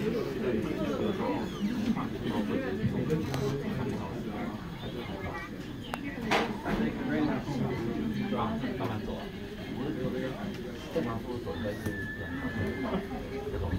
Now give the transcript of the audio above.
慢慢走啊。正常出手应该是这样，这种。